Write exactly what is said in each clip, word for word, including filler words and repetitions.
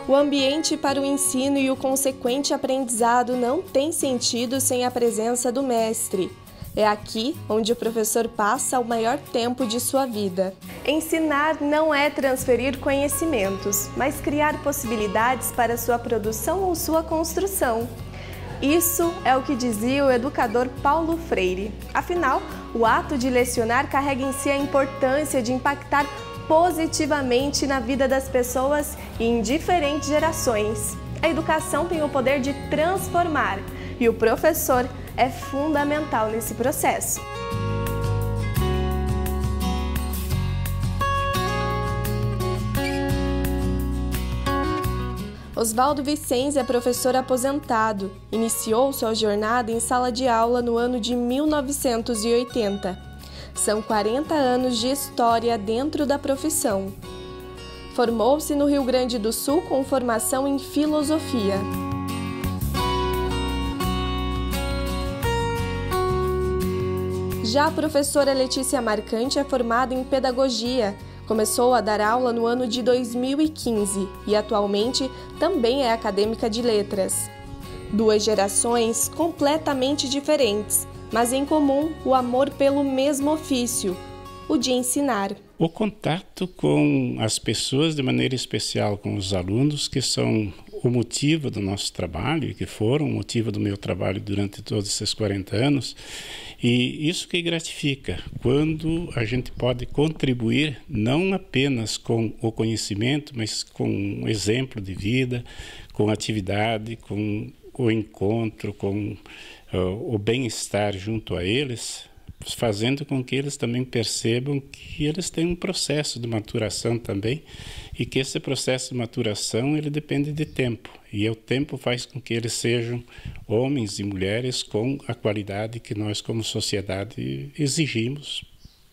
O ambiente para o ensino e o consequente aprendizado não tem sentido sem a presença do mestre. É aqui onde o professor passa o maior tempo de sua vida. Ensinar não é transferir conhecimentos, mas criar possibilidades para sua produção ou sua construção. Isso é o que dizia o educador Paulo Freire. Afinal, o ato de lecionar carrega em si a importância de impactar positivamente na vida das pessoas e em diferentes gerações. A educação tem o poder de transformar e o professor é fundamental nesse processo. Oswaldo Vicens é professor aposentado. Iniciou sua jornada em sala de aula no ano de mil novecentos e oitenta. São quarenta anos de história dentro da profissão. Formou-se no Rio Grande do Sul com formação em filosofia. Já a professora Letícia Marcante é formada em pedagogia. Começou a dar aula no ano de dois mil e quinze e atualmente também é acadêmica de letras. Duas gerações completamente diferentes, mas em comum o amor pelo mesmo ofício, o de ensinar. O contato com as pessoas, de maneira especial com os alunos, que são o motivo do nosso trabalho, e que foram o motivo do meu trabalho durante todos esses quarenta anos, e isso que gratifica, quando a gente pode contribuir não apenas com o conhecimento, mas com um exemplo de vida, com atividade, com o encontro, com uh, o bem-estar junto a eles, fazendo com que eles também percebam que eles têm um processo de maturação também e que esse processo de maturação ele depende de tempo e o tempo faz com que eles sejam homens e mulheres com a qualidade que nós como sociedade exigimos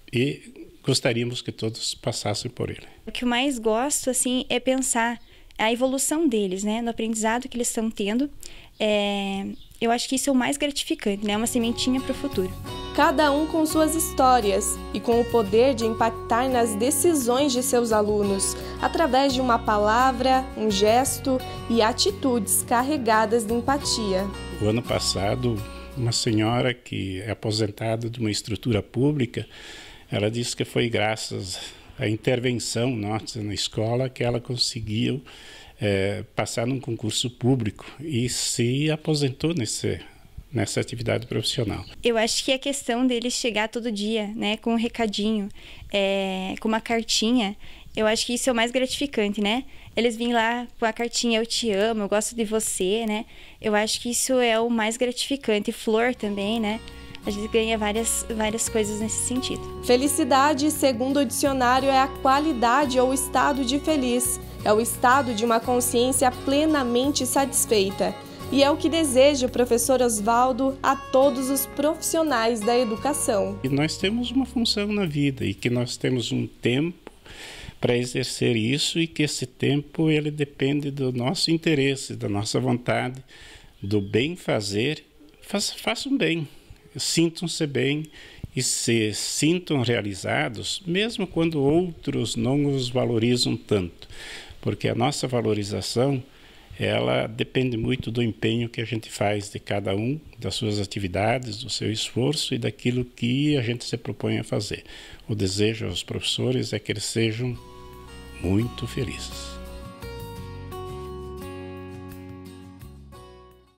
e gostaríamos que todos passassem por ele. O que eu mais gosto assim é pensar a evolução deles, né, no aprendizado que eles estão tendo. É, eu acho que isso é o mais gratificante, né, uma sementinha para o futuro. Cada um com suas histórias e com o poder de impactar nas decisões de seus alunos, através de uma palavra, um gesto e atitudes carregadas de empatia. O ano passado, uma senhora que é aposentada de uma estrutura pública, ela disse que foi graças à intervenção nossa na escola que ela conseguiu é, passar num concurso público e se aposentou nesse nessa atividade profissional. Eu acho que a questão deles chegar todo dia, né, com um recadinho, é, com uma cartinha, eu acho que isso é o mais gratificante, né? Eles vêm lá com a cartinha eu te amo, eu gosto de você, né? Eu acho que isso é o mais gratificante. Flor também, né? A gente ganha várias, várias coisas nesse sentido. Felicidade, segundo o dicionário, é a qualidade ou estado de feliz. É o estado de uma consciência plenamente satisfeita. E é o que deseja o professor Oswaldo a todos os profissionais da educação. E nós temos uma função na vida e que nós temos um tempo para exercer isso e que esse tempo ele depende do nosso interesse, da nossa vontade, do bem fazer. Façam, façam bem, sintam-se bem e se sintam realizados, mesmo quando outros não os valorizam tanto, porque a nossa valorização ela depende muito do empenho que a gente faz de cada um, das suas atividades, do seu esforço e daquilo que a gente se propõe a fazer. O desejo aos professores é que eles sejam muito felizes.